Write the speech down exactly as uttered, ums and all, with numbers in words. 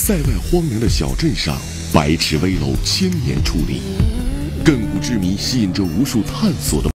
塞外荒凉的小镇上，白池危楼千年矗立，亘古之谜吸引着无数探索的。